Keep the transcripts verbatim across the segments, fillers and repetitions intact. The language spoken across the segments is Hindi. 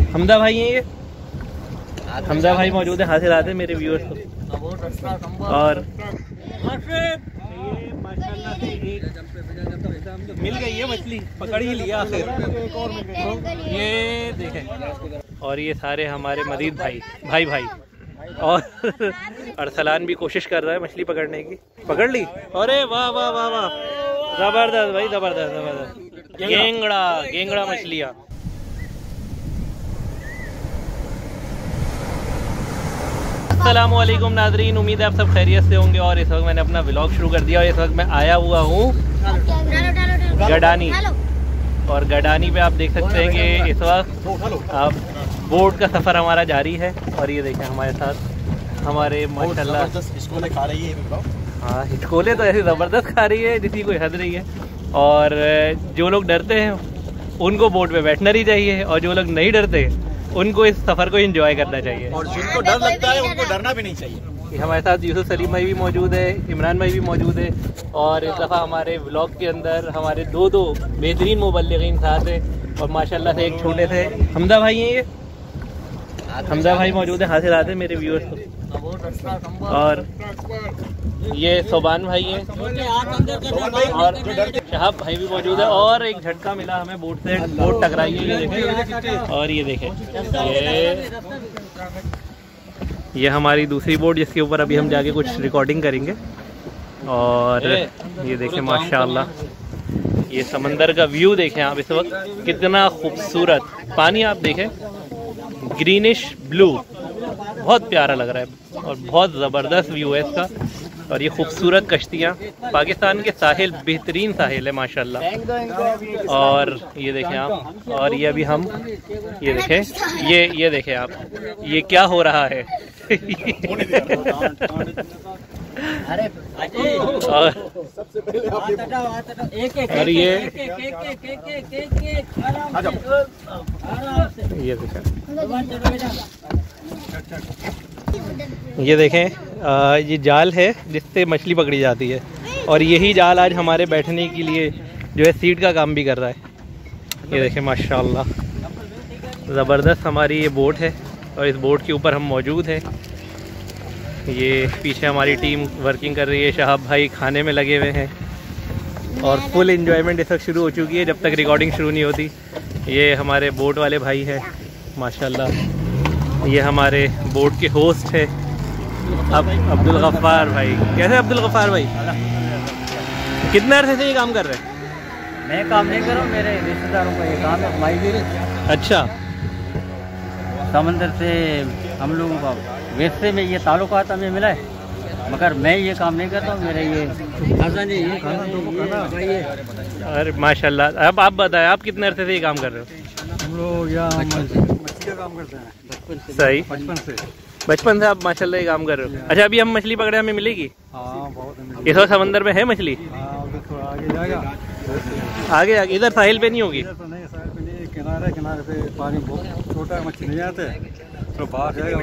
हमदा भाई हैं ये, हमदा भाई मौजूद है, हासिल आते मेरे व्यूअर्स को। और माशाल्लाह से एक मिल गई है मछली, पकड़ ही लिया आखिर, ये देखें। और ये सारे हमारे मजीद भाई भाई भाई और अरसलान भी कोशिश कर रहा है मछली पकड़ने की। पकड़ ली, अरे वाह वाह वाह वाह, जबरदस्त भाई, जबरदस्त जबरदस्त। गेंगड़ा गेंगड़ा मछलियाँ। अस्सलामुअलैकुम नाजरीन, उम्मीद है आप सब खैरियत से होंगे। और इस वक्त मैंने अपना व्लॉग शुरू कर दिया और इस वक्त मैं आया हुआ हूँ गडानी। और गडानी पे आप देख सकते हैं कि इस वक्त आप बोट का सफ़र हमारा जारी है। और ये देखें हमारे साथ हमारे माशाल्लाह हिचकोले खा रही है। हाँ, हिचकोले तो ऐसे ज़बरदस्त खा रही है जिसकी कोई हद नहीं है। और जो लोग डरते हैं उनको बोट पे बैठना नहीं चाहिए, और जो लोग नहीं डरते उनको इस सफ़र को एंजॉय करना चाहिए। और जिनको डर लगता है उनको डरना भी नहीं चाहिए। हमारे साथ यूसुफ सलीम भाई भी मौजूद है, इमरान भाई भी मौजूद है। और इस दफ़ा हमारे व्लॉग के अंदर हमारे दो दो बेहतरीन मुबल्लिगीन साथ है। और माशाल्लाह से एक छोटे से हमदा भाई हैं ये, हमदा भाई मौजूद है, हासिल आते मेरे व्यूअर्स को। और ये सोबान भाई हैं और शहाब भाई भी मौजूद है। और एक झटका मिला हमें बोट से, बोट टकराई है, ये देखें। और ये देखें, ये ये हमारी दूसरी बोट जिसके ऊपर अभी हम जाके कुछ रिकॉर्डिंग करेंगे। और ये देखें माशाल्लाह, ये समंदर का व्यू देखें आप इस वक्त, कितना खूबसूरत पानी आप देखें, ग्रीनिश ब्लू, बहुत प्यारा लग रहा है और बहुत ज़बरदस्त व्यू है इसका। और ये खूबसूरत कश्तियाँ, पाकिस्तान के साहिल बेहतरीन साहिल है माशाल्लाह। और ये देखें आप, और ये अभी हम ये देखें, ये ये देखें आप, ये क्या हो रहा है। और, और ये ये देखें, ये देखें आ, ये जाल है जिससे मछली पकड़ी जाती है। और यही जाल आज हमारे बैठने के लिए जो है सीट का काम भी कर रहा है। ये देखें माशाल्लाह, ज़बरदस्त हमारी ये बोट है और इस बोट के ऊपर हम मौजूद हैं। ये पीछे हमारी टीम वर्किंग कर रही है, शहाब भाई खाने में लगे हुए हैं। और फुल एंजॉयमेंट इस वक्त शुरू हो चुकी है जब तक रिकॉर्डिंग शुरू नहीं होती। ये हमारे बोट वाले भाई हैं माशाल्लाह, ये हमारे बोट के होस्ट है अब अब्दुल गफ्फार भाई। कैसे अब्दुल गफ्फार भाई, कितने अरसे से ये काम कर रहे हैं? मैं काम नहीं कर रहा हूँ, मेरे रिश्तेदारों का ये काम है, माहीगीरी। अच्छा, समंदर से हम लोगों का वैसे में ये ताल्लुकात हमें मिला है, मगर मैं ये काम नहीं करता हूँ। मेरे ये खाना ये खाना तो ये। अरे माशाल्लाह, अब आप बताएं आप कितने अरसे से ये काम कर रहे हो? हम लोग यहाँ मछली का काम करते हैं बचपन से। सही, बचपन से बचपन से आप माशाल्लाह ये काम कर रहे हो। अच्छा, अभी हम मछली पकड़े, हमें मिलेगी? हाँ, बहुत। इस वक्त समंदर में है मछली? हाँ, थोड़ा आगे जाएगा, आगे आगे, इधर साहिल पे नहीं होगी? इधर तो नहीं, साहिल पे नहीं, किनारे किनारे पे पानी बहुत छोटा है, मछली नहीं आते तो बाहर जाएगा।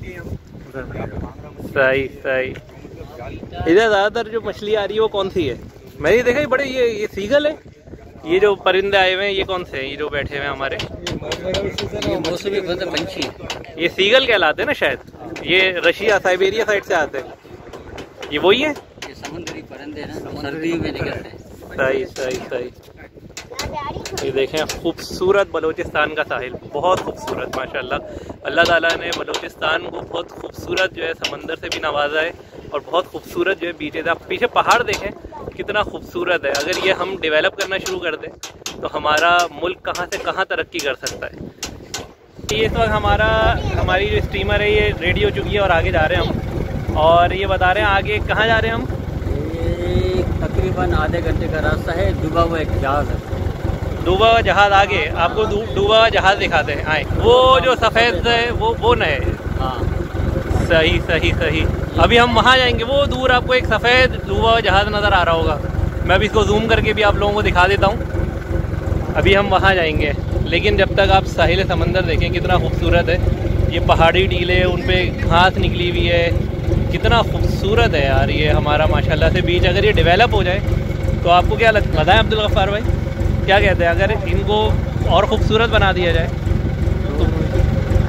सही सही। इधर ज़्यादातर जो मछली आ रही है वो कौन सी है? मैंने देखा ही बड़े, ये ये सीगल है, ये जो परिंदे आए हुए हैं ये कौन से हैं? ये जो बैठे हुए हैं हमारे, ये मौसमी पंछी, ये सीगल कहलाते हैं ना शायद। ये रशिया साइबेरिया साइड से आते हैं, ये वही है? ये समुद्री परिंदे हैं ना, सर्दियों में निकलते हैं। सही सही सही। ये देखें खूबसूरत बलूचिस्तान का साहिल, बहुत खूबसूरत माशाल्लाह। अल्लाह ताला ने बलूचिस्तान को बहुत खूबसूरत जो है समंदर से भी नवाजा है और बहुत खूबसूरत जो है बीचे। आप पीछे पहाड़ देखें कितना खूबसूरत है। अगर ये हम डेवलप करना शुरू कर दें तो हमारा मुल्क कहाँ से कहाँ तरक्की कर सकता है। ये इस वक्त हमारा हमारी जो स्टीमर है ये रेडी हो चुकी है और आगे जा रहे हैं हम। और ये बता रहे हैं आगे कहाँ जा रहे हैं हम? ये तकरीबन आधे घंटे का रास्ता है, डूबा हुआ एक जहाज है। डूबा हुआ जहाज आगे, आपको डूबा हुआ जहाज दिखाते हैं, आए। वो जो सफ़ेद है वो वो नए। हाँ, सही सही सही। अभी हम वहाँ जाएंगे, वो दूर आपको एक सफ़ेद डूबा हुआ जहाज़ नज़र आ रहा होगा। मैं अभी इसको जूम करके भी आप लोगों को दिखा देता हूँ। अभी हम वहाँ जाएंगे, लेकिन जब तक आप साहिल समंदर देखें कितना खूबसूरत है। ये पहाड़ी टीले, उन पर घास निकली हुई है, कितना खूबसूरत है यार ये हमारा माशाल्लाह से बीच। अगर ये डेवलप हो जाए तो आपको क्या लगता है, बताएं अब्दुल गफ्फार भाई क्या कहते हैं? अगर इनको और ख़ूबसूरत बना दिया जाए तो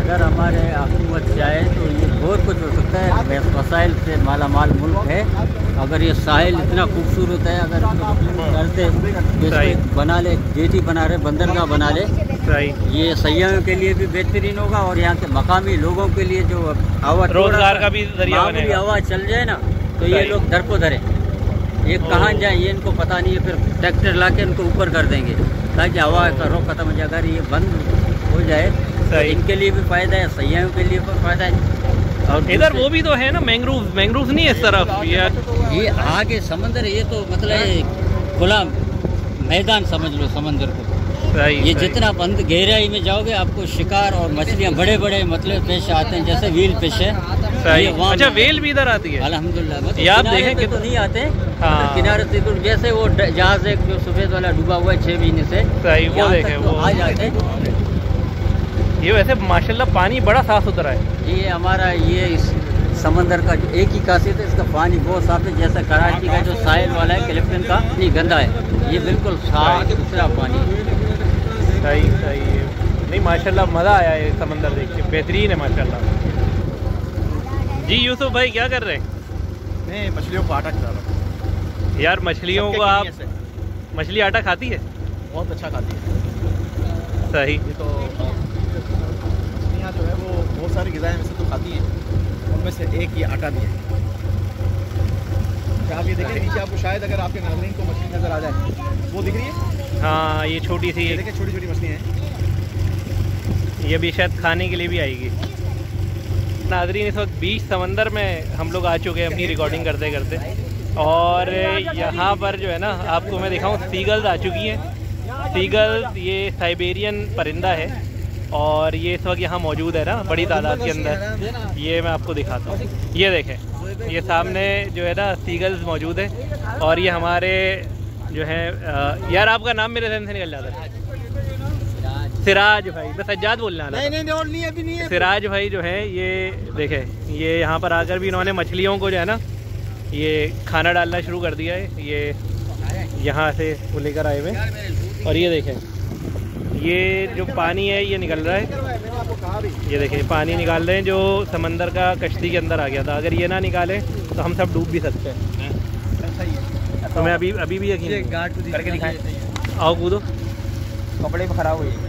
अगर हमारे हुकूमत चाहे तो ये बहुत कुछ हो सकता है। वसाइल से माला माल मुल्क है। अगर ये साहिल इतना खूबसूरत है, अगर करते तो बना ले, जेटी बना रहे, बंदरगाह बना ले, ये सयाहों के लिए भी बेहतरीन होगा और यहाँ के मकामी लोगों के लिए जो हवा रोजगार का भी जरिया बनेगा। हवा चल जाए ना तो ये लोग दर को दरे, ये कहाँ जाए ये इनको पता नहीं है। फिर ट्रैक्टर ला के इनको ऊपर कर देंगे ताकि हवा का रुख खत्म हो जाए। अगर ये बंद हो जाए तो इनके लिए भी फायदा है, सयाहों के लिए भी फायदा है। और इधर वो भी तो है ना, मैंग्रोव मैंग्रोव नहीं है इस तरफ। ये ये आगे समंदर, ये तो मतलब खुला मैदान समझ लो समंदर को। सही, ये सही। जितना बंद गहराई में जाओगे आपको शिकार और मछलियाँ बड़े बड़े मतलब पेश आते हैं, जैसे व्हील फिश है। अच्छा, वेल भी इधर आती है अल्हम्दुलिल्लाह। मतलब ये आप देखें कि तो नहीं आते। हाँ। किनारे से तो जैसे वो जहाज एक जो सफेद वाला डूबा हुआ है छह महीने से, सही, वो देखें तो वो आ जाते। ये वैसे माशाल्लाह पानी बड़ा साफ सुथरा है। ये हमारा ये इस समंदर का जो एक ही खासियत है, इसका पानी बहुत साफ है। जैसा कराची का जो साहिल वाला है क्लिफ्टन का, नहीं गंदा है, ये बिल्कुल साफ सुथरा पानी है। सही सही है। नहीं माशाल्लाह मज़ा आया है समंदर देख के, बेहतरीन है माशाल्लाह। जी यूसुफ भाई क्या कर रहे हैं? मैं मछलियों को आटा खिला रहा हूँ यार। मछलियों को आप, मछली आटा खाती है? बहुत अच्छा खाती है। सही। ये तो मछलियाँ जो है वो बहुत सारी ग़िज़ाएं में से तो खाती हैं, उनमें से एक ये आटा भी है। क्या आप ये देखें नीचे, आपको शायद अगर आपके नाज़रीन को मछली नज़र आ जाए, वो दिख रही है? हाँ, ये छोटी सी, देखिए छोटी छोटी मछलियाँ हैं। ये भी शायद खाने के लिए भी आएगी। नाज़रीन इस वक्त बीच समंदर में हम लोग आ चुके हैं अपनी रिकॉर्डिंग करते करते, और यहाँ पर जो है ना आपको मैं दिखाऊँ, सीगल्स आ चुकी हैं। सीगल्स ये साइबेरियन परिंदा है और ये इस वक्त यहाँ मौजूद है ना बड़ी तादाद के अंदर। ये मैं आपको दिखाता हूँ, ये देखें, ये सामने जो है ना सीगल्स मौजूद है। और ये हमारे जो है आ, यार आपका नाम मेरे ध्यान से निकल जाता है। सिराज भाई, मैं सज्जाद बोलना नहीं नहीं और नहीं अभी नहीं है। सिराज भाई जो है ये देखें, ये यहाँ पर आकर भी इन्होंने मछलियों को जो है ना ये खाना डालना शुरू कर दिया है। ये यहाँ से वो लेकर आए हुए, और ये देखें ये जो पानी है ये निकल रहा है। ये देखें पानी निकाल रहे हैं जो समंदर का कश्ती के अंदर आ गया था। अगर ये ना निकालें तो हम सब डूब भी सकते हैं। तो मैं अभी अभी भी यकीन करके दिखाएं। आओ कूदो, कपड़े में खराब हुई।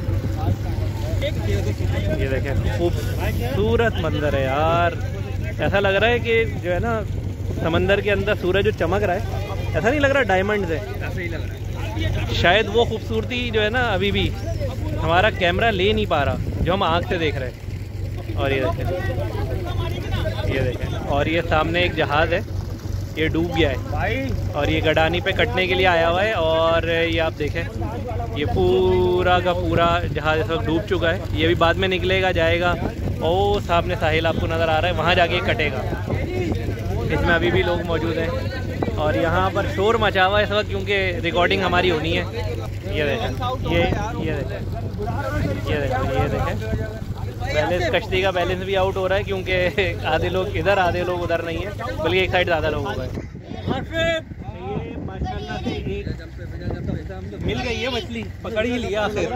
ये देखें खूबसूरत मंजर है यार। ऐसा लग रहा है कि जो है ना समंदर के अंदर सूरज जो चमक रहा है, ऐसा नहीं लग रहा डायमंड से, ऐसा ही लग रहा है। शायद वो खूबसूरती जो है ना अभी भी हमारा कैमरा ले नहीं पा रहा जो हम आँख से देख रहे हैं। और ये देखें, ये देखें, और ये सामने एक जहाज़ है, ये डूब गया है और ये गडानी पे कटने के लिए आया हुआ है। और ये आप देखें ये पूरा का पूरा जहाज़ इस वक्त डूब चुका है। ये भी बाद में निकलेगा, जाएगा, और सामने साहिल आपको नज़र आ रहा है, वहाँ जाके कटेगा। इसमें अभी भी लोग मौजूद हैं और यहाँ पर शोर मचा हुआ है इस वक्त क्योंकि रिकॉर्डिंग हमारी होनी है। ये देखें, ये ये देखें, ये देखें, ये देखें बैलेंस, कश्ती का बैलेंस भी आउट हो रहा है क्योंकि आधे लोग इधर आधे लोग उधर नहीं है, बल्कि एक साइड ज़्यादा लोग हो गए। माशाल्लाह से एक मिल गई है मछली, पकड़ ही लिया आखिर।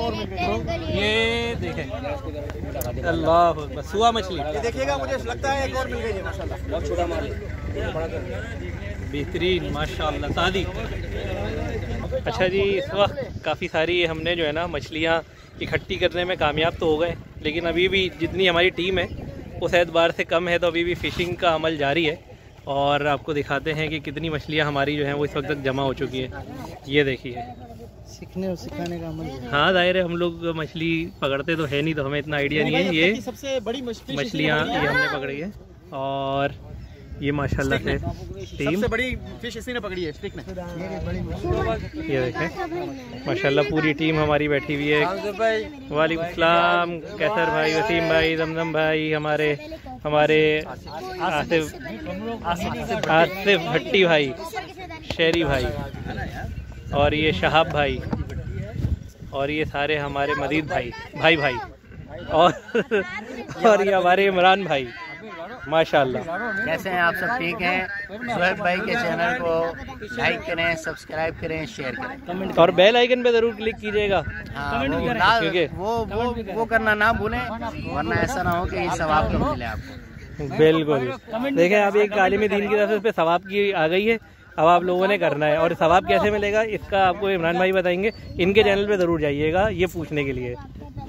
ये देखें, अल्लाह बस हुआ मछली। ये देखिएगा, मुझे लगता है एक और मिल गई है माशाल्लाह। बहुत छोटा माल है, बेहतरीन माशाल्लाह ताज़ी। अच्छा जी, इस वक्त काफ़ी सारी हमने जो है ना मछलियाँ इकट्ठी करने में कामयाब तो हो गए, लेकिन अभी भी जितनी हमारी टीम है उस एतबार से कम है, तो अभी भी फ़िशिंग का अमल जारी है। और आपको दिखाते हैं कि कितनी मछलियाँ हमारी जो हैं वो इस वक्त तक जमा हो चुकी है। ये देखिए, सीखने और सिखाने का अमल। हाँ जाहिर है, हम लोग मछली पकड़ते तो है नहीं, तो हमें इतना आइडिया नहीं है। ये सबसे बड़ी मछलियाँ ये हमने पकड़ी है और ये माशाल्लाह से टीम सबसे बड़ी फिश इसी ने पकड़ी है, स्टिक ने। ये देखें माशाल्लाह पूरी टीम हमारी बैठी हुई है। वालेकुम सलाम, कैसर भाई, वसीम भाई, जमजम भाई, हमारे हमारे आसिफ आसिफ भट्टी भाई, शेरी भाई, और ये शहाब भाई, और ये सारे हमारे मजीद भाई भाई भाई और और ये हमारे इमरान भाई। माशाल्लाह। कैसे हैं आप सब? ठीक हैं? सुहेब भाई के चैनल को लाइक करें, सब्सक्राइब करें, शेयर करें और बेल आइकन पे जरूर क्लिक कीजिएगा। हाँ, वो, ना, वो वो वो करना ना भूलें, वरना ऐसा ना हो कि ये सवाब कम मिले आपको। बिल्कुल। देखें अभी एक आलिम दीन की तरफ से इस पे सवाब की आ गई है, अब आप लोगों ने करना है। और सवाब कैसे मिलेगा इसका आपको इमरान भाई बताएंगे। इनके चैनल पे ज़रूर जाइएगा ये पूछने के लिए।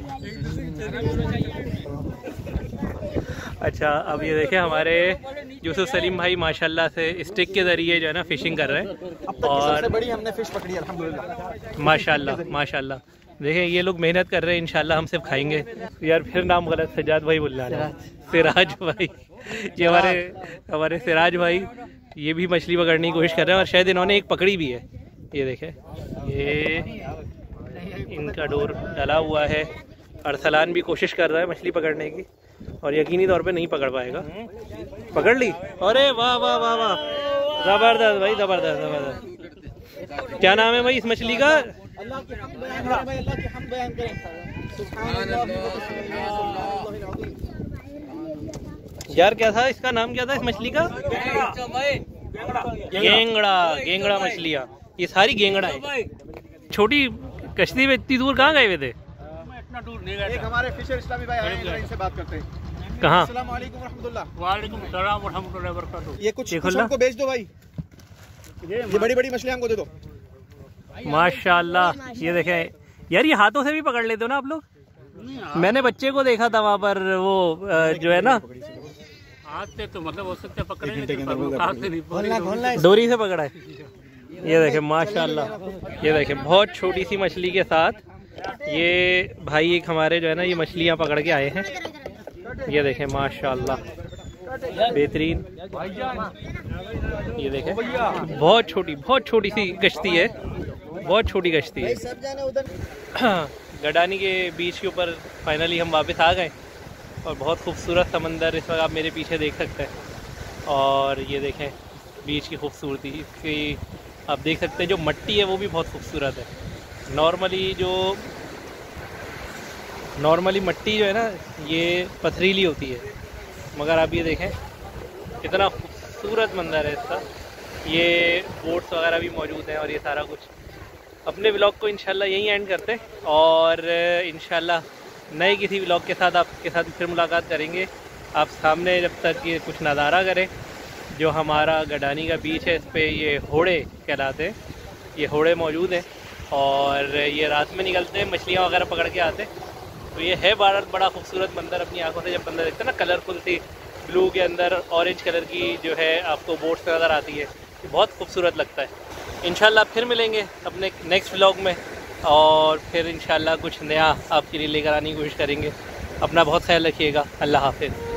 अच्छा, अब ये देखें हमारे यूसुफ सलीम भाई माशाल्लाह से स्टिक के ज़रिए जो है ना फ़िशिंग कर रहे हैं और बड़ी हमने फिश पकड़ी अल्हम्दुलिल्लाह। माशाल्लाह माशाल्लाह। देखें ये लोग मेहनत कर रहे हैं, इंशाल्लाह हम सिर्फ खाएंगे। यार फिर नाम गलत, सजाद भाई बोल रहा है, सिराज भाई। ये हमारे हमारे सिराज भाई ये भी मछली पकड़ने की कोशिश कर रहे हैं और शायद इन्होंने एक पकड़ी भी है। ये देखें ये इनका डोर डला हुआ है। अरसलान भी कोशिश कर रहा है मछली पकड़ने की और यकीनी तौर पे नहीं पकड़ पाएगा। पकड़ ली, अरे वाह वाह वाह वाह, जबरदस्त भाई, जबरदस्त जबरदस्त। क्या नाम है भाई इस मछली का? यार क्या था इसका नाम, क्या था इस मछली का? गेंगड़ा। गेंगड़ा मछलियाँ, ये सारी गेंगड़ा है। छोटी कश्ती में इतनी दूर कहाँ गए हुए थे? इतना दूर नहीं गए। एक हमारे फिशर इस्लामी भाई आए हैं, इनसे बात करते हैं। कहाँ? अस्सलाम वालेकुम रहमतुल्लाह। वालेकुम सलाम व रहमतुल्लाहि व बरकातुहू। ये कुछ कुछ हमको बेच दो भाई, ये बड़ी बड़ी मछलियाँ हमको दे दो। माशाल्लाह। ये देखें यार, ये हाथों से भी पकड़ लेते हो ना आप लोग? मैंने बच्चे को देखा था वहाँ पर, वो जो है ना हाथ से तो मतलब हो सकते पकड़े, हाथ से नहीं, डोरी से पकड़ा है। ये देखें माशाल्लाह। ये देखें बहुत छोटी सी मछली के साथ ये भाई एक हमारे जो है ना ये मछलियाँ पकड़ के आए हैं। ये देखें माशाल्लाह बेहतरीन। ये देखें बहुत छोटी बहुत छोटी सी कश्ती है, बहुत छोटी कश्ती है। गडानी के बीच के ऊपर फाइनली हम वापस आ गए और बहुत खूबसूरत समंदर इस वक्त आप मेरे पीछे देख सकते हैं। और ये देखें बीच की खूबसूरती, इसकी आप देख सकते हैं जो मट्टी है वो भी बहुत खूबसूरत है। नॉर्मली जो नॉर्मली मट्टी जो है ना ये पथरीली होती है, मगर आप ये देखें कितना खूबसूरत मंजर है इसका। ये बोट्स वगैरह भी मौजूद हैं और ये सारा कुछ। अपने व्लॉग को इंशाल्लाह यहीं एंड करते हैं और इंशाल्लाह नए किसी व्लॉग के साथ आपके साथ फिर मुलाकात करेंगे। आप सामने जब तक ये कुछ नज़ारा करें, जो हमारा गडानी का बीच है इस पर ये होड़े कहलाते हैं, ये होड़े मौजूद हैं और ये रात में निकलते हैं, मछलियाँ वगैरह पकड़ के आते हैं। तो ये है बड़ा बड़ा खूबसूरत मंदिर, अपनी आंखों से जब बंदा देखता है ना, कलरफुल सी ब्लू के अंदर ऑरेंज कलर की जो है आपको बोट्स नज़र आती है, ये बहुत खूबसूरत लगता है। इंशाल्लाह फिर मिलेंगे अपने नेक्स्ट व्लॉग में और फिर इंशाल्लाह कुछ नया आपके लिए लेकर आने की कोशिश करेंगे। अपना बहुत ख्याल रखिएगा। अल्लाह हाफिज़।